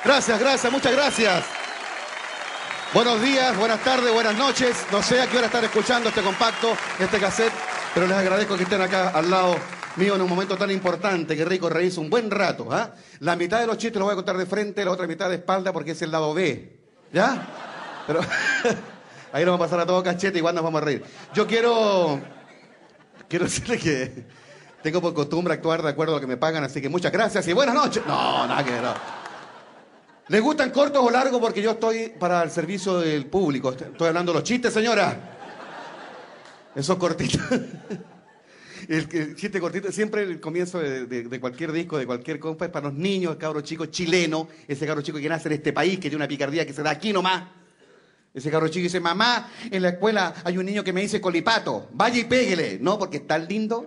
Gracias, gracias, muchas gracias. Buenos días, buenas tardes, buenas noches. No sé a qué hora están escuchando este compacto, este cassette, pero les agradezco que estén acá al lado mío en un momento tan importante. Qué rico reírse un buen rato. ¿Ah? La mitad de los chistes los voy a contar de frente, la otra mitad de espalda porque es el lado B. ¿Ya? Pero ahí nos va a pasar a todo cachete, igual nos vamos a reír. Yo quiero decirle que tengo por costumbre actuar de acuerdo a lo que me pagan, así que muchas gracias y buenas noches. No, nada que ver. No. ¿Les gustan cortos o largos? Porque yo estoy para el servicio del público. Estoy hablando de los chistes, señora. Esos cortitos. El chiste cortito, siempre el comienzo de cualquier disco, de cualquier compa, es para los niños, el cabro chico chileno, ese cabro chico que nace en este país, que tiene una picardía que se da aquí nomás. Ese cabro chico dice, mamá, en la escuela hay un niño que me dice colipato, vaya y péguele. No, porque es tan lindo.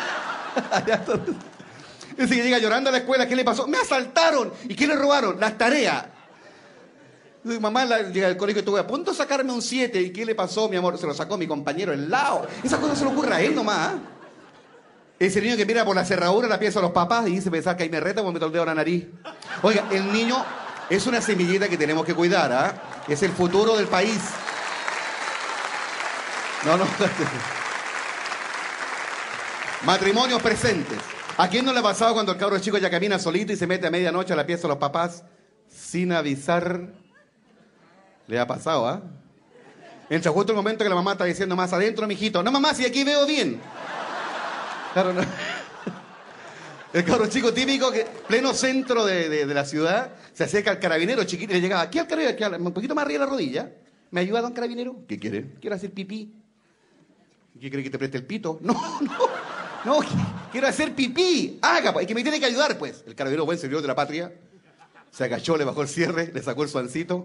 Ese que llega llorando a la escuela, ¿qué le pasó? Me asaltaron. ¿Y qué le robaron? Las tareas. Mamá llega al colegio y estuve a punto de sacarme un 7. ¿Y qué le pasó, mi amor? Se lo sacó mi compañero al lado. Esa cosa se le ocurre a él nomás. Ese niño que mira por la cerradura la pieza a los papás y dice, pensar que ahí me reta porque me toldeo la nariz. Oiga, el niño es una semillita que tenemos que cuidar, ¿ah? Es el futuro del país. No. Matrimonios presentes. ¿A quién no le ha pasado cuando el cabro chico ya camina solito y se mete a medianoche a la pieza de los papás sin avisar? Le ha pasado, ¿ah? Entra justo el momento que la mamá está diciendo más adentro, mijito. No, mamá, si aquí veo bien. Claro, no. El cabro chico típico que, pleno centro de la ciudad, se acerca al carabinero chiquito y le llegaba aquí al carabinero, un poquito más arriba de la rodilla. ¿Me ayuda, don carabinero? ¿Qué quiere? Quiero hacer pipí. ¿Qué quiere que te preste el pito? No, quiero hacer pipí. Haga, pues, que me tiene que ayudar, pues. El carabinero, buen servidor de la patria, se agachó, le bajó el cierre, le sacó el suancito.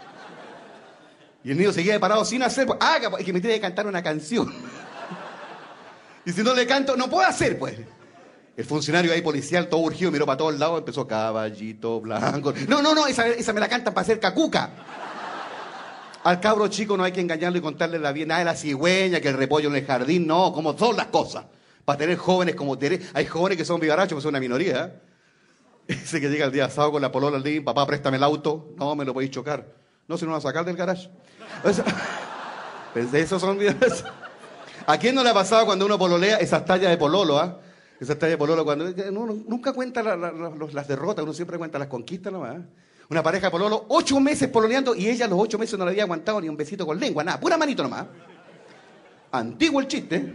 Y el niño seguía parado sin hacer, pues. Haga, pues, que me tiene que cantar una canción. Y si no le canto, no puedo hacer, pues. El funcionario ahí policial, todo urgido, miró para todos lados, empezó caballito blanco. No, esa me la cantan para hacer cacuca. Al cabro chico no hay que engañarlo y contarle la vida, nada de la cigüeña, que el repollo en el jardín, no, como son las cosas. Para tener jóvenes como Teresa. Hay jóvenes que son vivarachos, que son una minoría. Ese que llega el día sábado con la polola al día, papá, préstame el auto. No, me lo podéis chocar. No, si no lo vas a sacar del garage. Pensé, esos son vivarachos. ¿A quién no le ha pasado cuando uno pololea esas tallas de pololo, ah? Esas tallas de pololo cuando uno nunca cuenta las derrotas, uno siempre cuenta las conquistas nomás. Una pareja de pololo, 8 meses pololeando y ella los 8 meses no le había aguantado ni un besito con lengua, nada, pura manito nomás. Antiguo el chiste.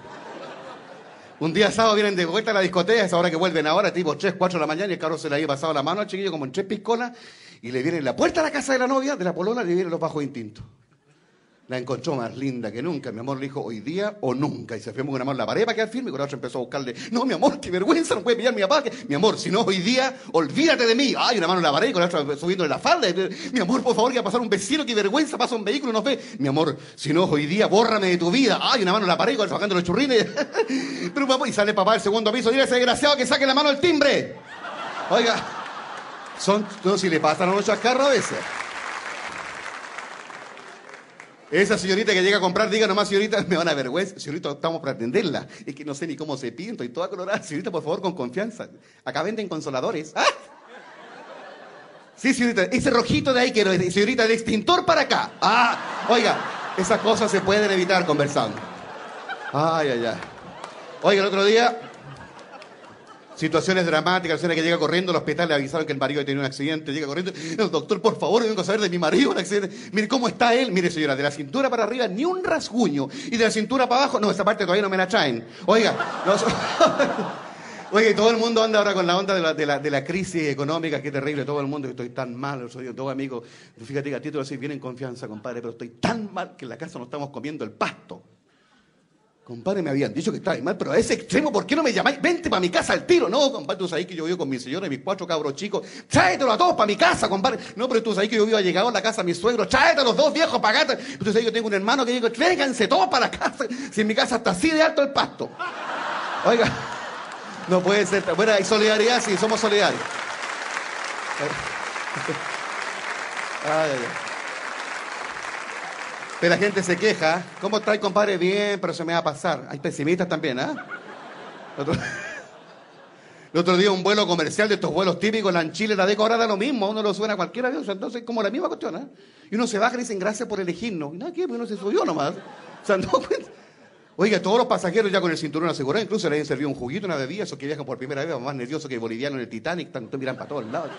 Un día sábado vienen de vuelta a la discoteca, esa hora que vuelven ahora, tipo 3, 4 de la mañana, y el carro se le había pasado la mano al chiquillo como en 3 piscolas, y le viene en la puerta de la casa de la novia, de la polola, le vienen los bajos instintos. La encontró más linda que nunca. Mi amor le dijo, hoy día o nunca. Y se firmó con una mano la pared para quedar firme. Y con la otra empezó a buscarle, no, mi amor, qué vergüenza, no puede pillar mi papá. Mi amor, si no hoy día, olvídate de mí. Ay, una mano en la pared y con la otra subiéndole la falda. Mi amor, por favor, que va a pasar un vecino, qué vergüenza, pasa un vehículo y nos ve. Mi amor, si no hoy día, bórrame de tu vida. Ay, una mano en la pared y con la otra sacando los churrines. Pero papá, y sale papá del segundo piso. Dile a ese desgraciado que saque la mano al timbre. Oiga, no, si le pasan a los chascarros a veces. Esa señorita que llega a comprar, diga nomás, señorita, me van a vergüenza. Señorita, estamos para atenderla. Es que no sé ni cómo se pinta y toda colorada. Señorita, por favor, con confianza. Acá venden consoladores. ¡Ah! Sí, señorita, ese rojito de ahí quiero. Señorita, el extintor para acá. ¡Ah! Oiga, esas cosas se pueden evitar conversando. Ay. Oiga, el otro día, situaciones dramáticas, la señora que llega corriendo al hospital, le avisaron que el marido tenía un accidente, llega corriendo, no, doctor, por favor, vengo a saber de mi marido, un accidente. Mire, ¿cómo está él? Mire, señora, de la cintura para arriba ni un rasguño, y de la cintura para abajo, no, esa parte todavía no me la traen. Oiga, oiga, y todo el mundo anda ahora con la onda de la crisis económica, qué terrible, todo el mundo, que estoy tan mal, soy todo amigo, fíjate que a ti te lo decís bien en confianza, compadre, pero estoy tan mal que en la casa no estamos comiendo el pasto. Compadre, me habían dicho que estaba mal, pero a ese extremo, ¿por qué no me llamáis? Vente para mi casa al tiro. No, compadre, tú sabes que yo vivo con mi señora y mis 4 cabros chicos. Tráetelo a todos para mi casa, compadre. No, pero tú sabes que yo vivo llegado a la casa de mis suegros. Tráete a los 2 viejos para acá. Tú sabes que yo tengo un hermano que digo, tráiganse todos para la casa. Si en mi casa está así de alto el pasto. Oiga, no puede ser. Bueno, hay solidaridad, sí, somos solidarios. Ay. Pero la gente se queja. ¿Cómo está, compadre? Bien, pero se me va a pasar. Hay pesimistas también, ¿ah? El otro día un vuelo comercial de estos vuelos típicos, la en Chile, la decorada lo mismo, uno lo suena a cualquier avión, o sea, entonces como la misma cuestión, ¿eh? Y uno se baja y dicen gracias por elegirnos. Y nada, ¿qué? Porque uno se subió nomás. O sea, no, pues. Oiga, todos los pasajeros ya con el cinturón asegurado, incluso le habían servido un juguito, una bebida, esos que viajan por primera vez, más nerviosos que el boliviano en el Titanic, tanto miran para todos lados.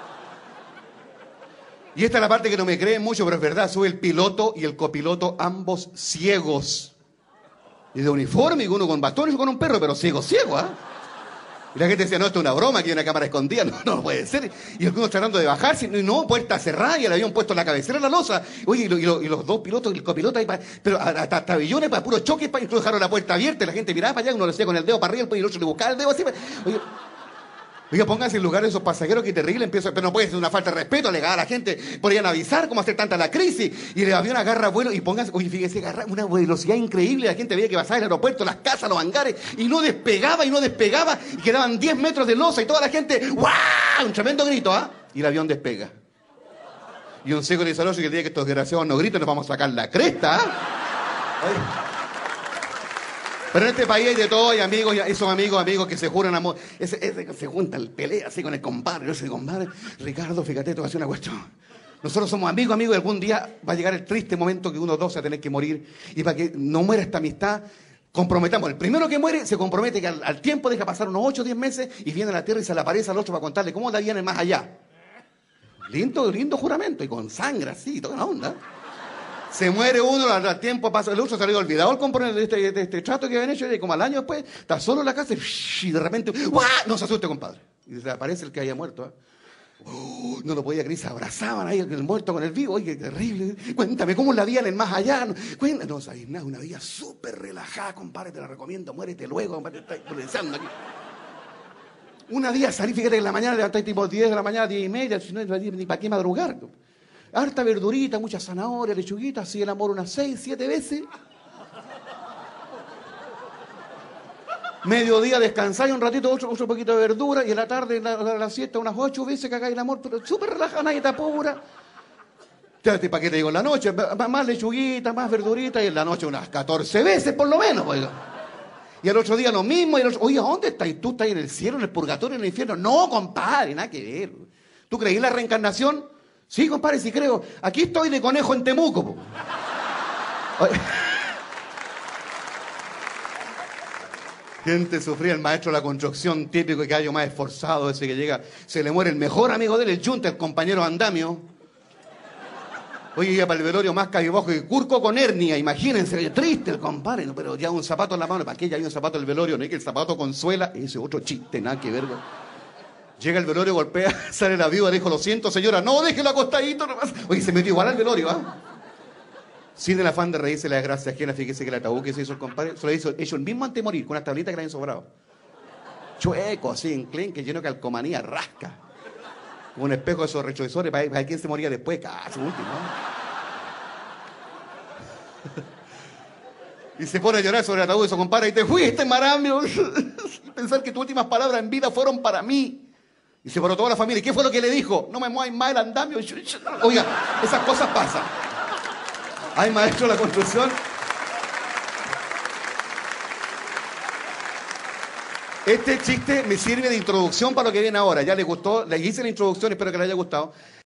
Y esta es la parte que no me creen mucho, pero es verdad, sube el piloto y el copiloto, ambos ciegos. Y de uniforme, y uno con bastón y con un perro, pero ciego, ¿ah? Y la gente decía, no, esto es una broma, aquí hay una cámara escondida, no, no puede ser. Y algunos tratando de bajarse, y no, puerta cerrada, y le habían puesto la cabecera en la losa. Oye, y los dos pilotos, y el copiloto, ahí pero hasta tabillones para puro choque, incluso dejaron la puerta abierta, y la gente miraba para allá, uno lo hacía con el dedo para arriba, y el otro le buscaba el dedo así. Oiga, pónganse en lugar de esos pasajeros que terrible pero no puede ser una falta de respeto, alegada a la gente, podrían avisar cómo hacer tanta la crisis, y el avión agarra vuelo, y pónganse, oye, fíjense, agarra una velocidad increíble, la gente veía que pasaba el aeropuerto, las casas, los hangares, y no despegaba, y quedaban 10 metros de losa, y toda la gente, ¡guau! Un tremendo grito, ¿ah? Y el avión despega. Y un ciego le dice al otro que el día que estos desgraciados no griten, nos vamos a sacar la cresta, ¿ah? Pero en este país hay de todo, hay amigos, esos amigos que se juran amor. Se juntan, pelea así con el compadre. Ese compadre, Ricardo, fíjate, te voy a hacer una cuestión. Nosotros somos amigos, y algún día va a llegar el triste momento que uno o dos se va a tener que morir. Y para que no muera esta amistad, comprometamos. El primero que muere se compromete que al tiempo deja pasar unos 8 o 10 meses y viene a la tierra y se le aparece al otro para contarle cómo la viene más allá. Lindo juramento, y con sangre así, toda la onda. Se muere uno, al tiempo pasa, el otro se había olvidado el componente de este trato que habían hecho, y como al año después, está solo en la casa y de repente, ¡guau! No se asuste, compadre. Y se aparece el que haya muerto. ¿Eh? No lo podía creer, se abrazaban ahí el muerto con el vivo. Oye, qué terrible. Cuéntame, ¿cómo la vida en el más allá? No sabes nada, una vida súper relajada, compadre, te la recomiendo, muérete luego, compadre, te estoy pensando aquí. Una día salí, fíjate, que en la mañana levantáis tipo 10 de la mañana, 10 y media, si no, ni para qué madrugar. Harta verdurita, mucha zanahoria, lechuguita, así el amor unas 6, 7 veces. Mediodía descansáis un ratito, otro poquito de verdura, y en la tarde, la siesta, unas 8 veces que hagáis el amor, pero súper relajada, nadie te apura. ¿Para qué te digo en la noche? Más lechuguita, más verdurita, y en la noche unas 14 veces por lo menos, oiga. Y al otro día lo mismo, y el otro, oye, ¿dónde estás? ¿Tú estás en el cielo, en el purgatorio, en el infierno? No, compadre, nada que ver. ¿Tú creí en la reencarnación? Sí, compadre, sí creo. Aquí estoy de conejo en Temuco, po. Gente sufría, el maestro de la construcción típico y gallo más esforzado, ese que llega, se le muere el mejor amigo de él, el yunta, el compañero andamio. Oye, ya para el velorio más cabizbajo que Curco con hernia, imagínense, triste el compadre, no, pero ya un zapato en la mano, ¿para qué ya hay un zapato en el velorio? No es que el zapato consuela, ese otro chiste, nada que ver. Llega el velorio, golpea, sale la viuda, dijo, lo siento, señora, no, déjelo acostadito nomás. Oye, se metió igual al velorio, ¿ah? Sin el afán de reírse la desgracia ajena, fíjese que el ataúd que se hizo el compadre, se lo hizo hecho el mismo antes de morir, con unas tablitas que le habían sobrado. Chueco, así, enclenque, lleno de calcomanía, rasca. Un espejo de esos retrovisores, para quién se moría después, casi último. Y se pone a llorar sobre el ataúd de su compadre, y te fuiste, marambio. Pensar que tus últimas palabras en vida fueron para mí. Y se paró toda la familia. ¿Y qué fue lo que le dijo? No me mueváis más el andamio. Oiga, esas cosas pasan. Ay, maestro de la construcción. Este chiste me sirve de introducción para lo que viene ahora. Ya le gustó, le hice la introducción, espero que le haya gustado.